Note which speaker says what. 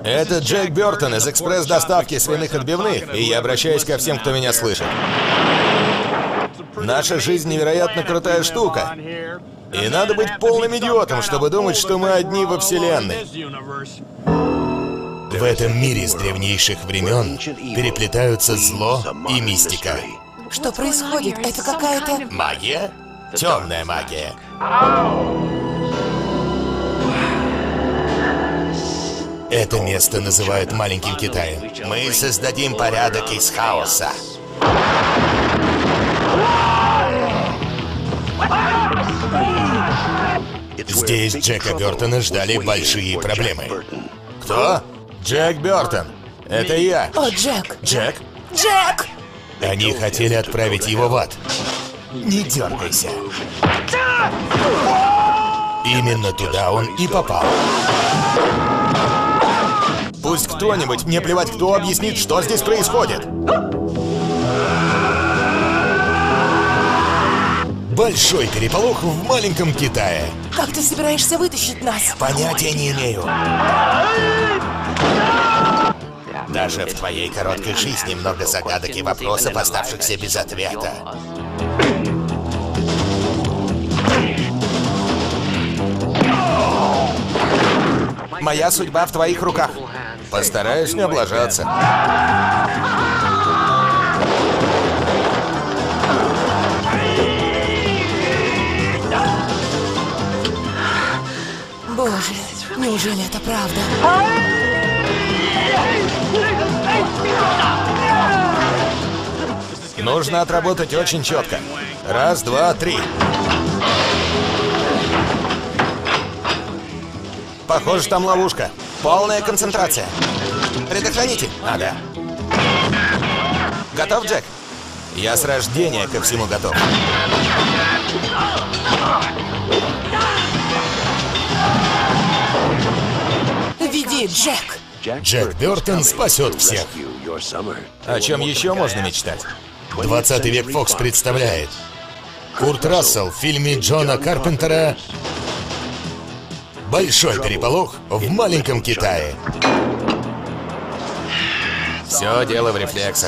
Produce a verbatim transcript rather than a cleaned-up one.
Speaker 1: Это Джек Бёртон из экспресс-доставки свиных отбивных, и я обращаюсь ко всем, кто меня слышит. Наша жизнь невероятно крутая штука. И надо быть полным идиотом, чтобы думать, что мы одни во Вселенной. В этом мире с древнейших времен переплетаются зло и мистика.
Speaker 2: Что происходит? Это какая-то...
Speaker 1: Магия? Темная магия. Это место называют Маленьким Китаем. Мы создадим порядок из хаоса. Здесь Джека Бёртона ждали большие проблемы. Кто? Джек Бёртон. Это я.
Speaker 2: О, Джек!
Speaker 1: Джек?
Speaker 2: Джек!
Speaker 1: Они хотели отправить его в ад. Не дергайся. Именно туда он и попал. Пусть кто-нибудь, мне плевать кто, объяснит, что здесь происходит. Большой переполох в Маленьком Китае.
Speaker 2: Как ты собираешься вытащить нас?
Speaker 1: Понятия не имею. Даже в твоей короткой жизни много загадок и вопросов, оставшихся без ответа. Моя судьба в твоих руках. Постараюсь не облажаться.
Speaker 2: Боже, неужели это правда?
Speaker 1: Нужно отработать очень четко. Раз, два, три. Похоже, там ловушка. Полная концентрация. Предохранитель. Ага. Готов, Джек? Я с рождения ко всему готов.
Speaker 2: Веди, Джек!
Speaker 1: Джек Бёртон спасет всех. О чем еще можно мечтать? двадцатый век Фокс представляет Курт Рассел в фильме Джона Карпентера «Большой переполох в Маленьком Китае». Все дело в рефлексах.